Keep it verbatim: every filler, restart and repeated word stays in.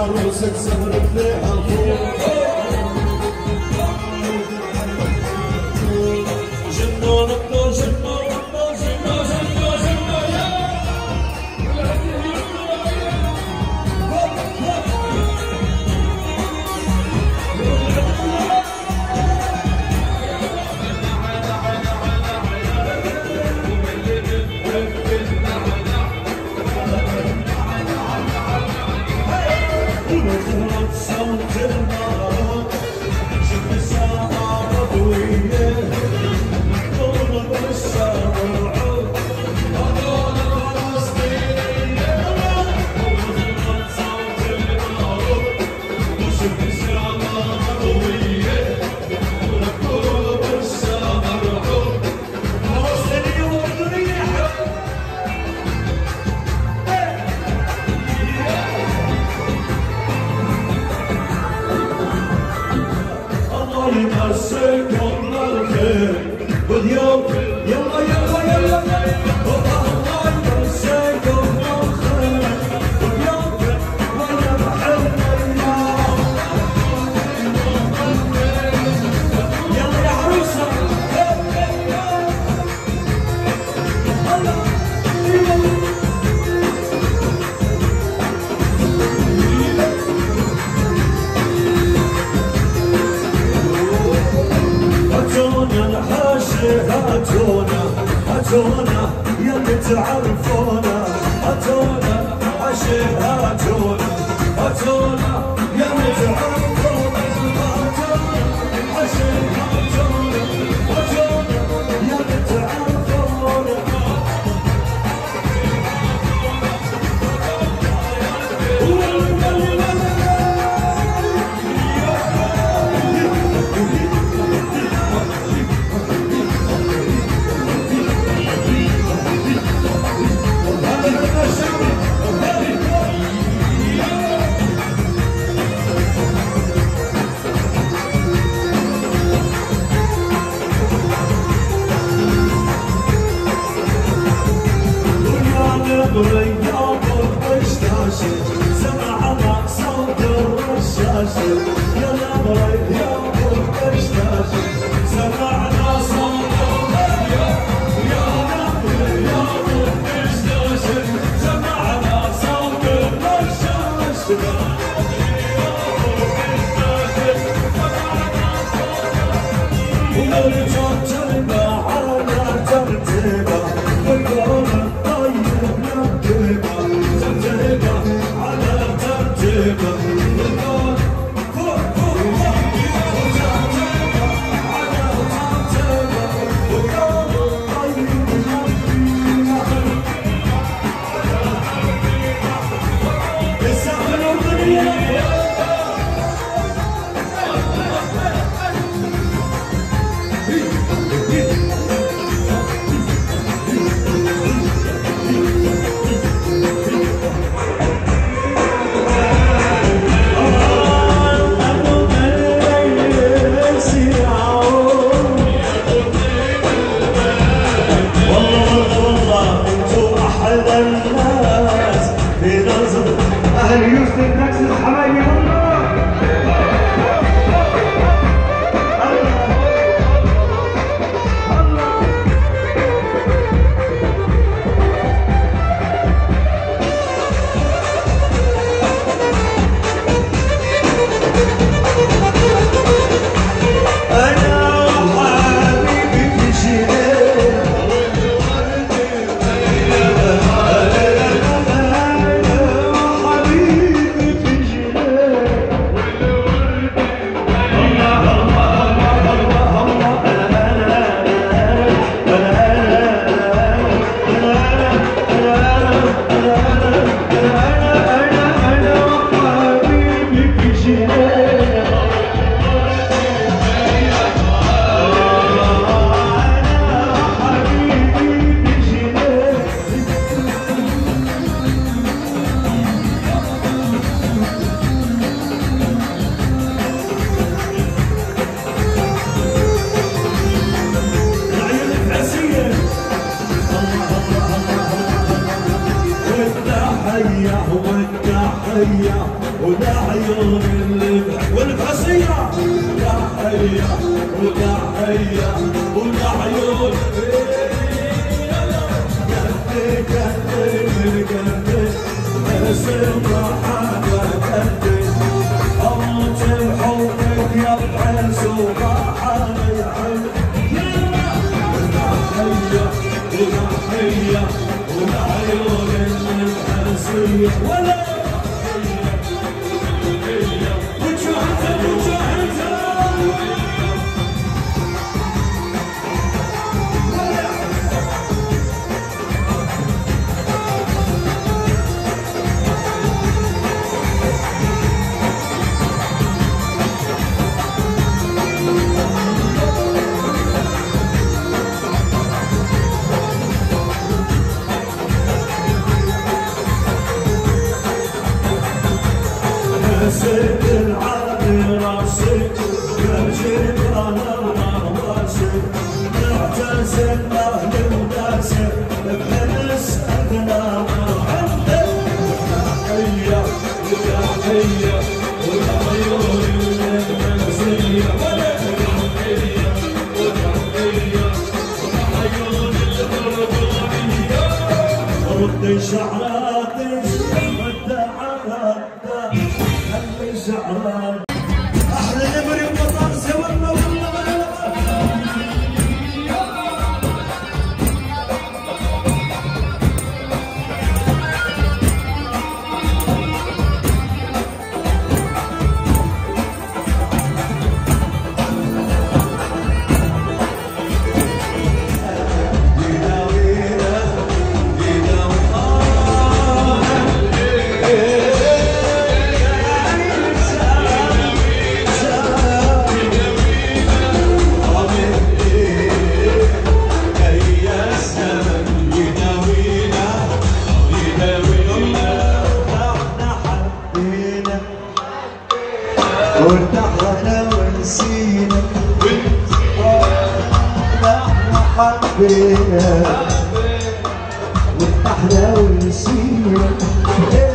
عروسك صبرت لها الخوف جنون ابنو جنون ابنو جنون جنون جنون ونزلت صوت النار شفت ساعة مضوية طول بالشارع هذول فلسطينية ونزلت صوت النار وشفت ساعة مضوية طول بالشارع فلسطينية وأردنية يمسكم بالخير واليوم يلا يلا يلا الله يمسكم بالخير واليوم وانا بحبنا يلا يا عروسه هاتونا هاتونا يلي تعرفونا هاتونا عشي هاتونا هاتونا يلي تعرفونا هاتونا عشي هاتونا هاتونا يلي تعرفونا برياض الرشاشة سمعنا صوت الرشاشة يلا برياض الرشاشة سمعنا صوت الرشاشة يلا برياض الرشاشة سمعنا صوت الرشاشة ونرجع تربى على ترتيبة والقرن ترتيبة على ترتيبة والقرن فوق فوق عيون اللبع والفصيلة يا حيا ويا حيا ويا عيون قلبي قلبي من قلبي اسمع حاجة قلبي أموت بحبك يا بحس وراحة يا حيا ويا حيا ويا عيون اللبع ولا سيد العالي راسي يجيب انا وراسي نعتزل اهل وناسي بحنس اغنى محمد يا حيا ويا حيا ويا عيون المنزلية ولا يا حيا ويا حيا ويا عيون الغربانية ردي شعراتي شعران احلى نمر وطن سوالنا والله وارتحنا ونسينا احنا حبينا وارتحنا ونسينا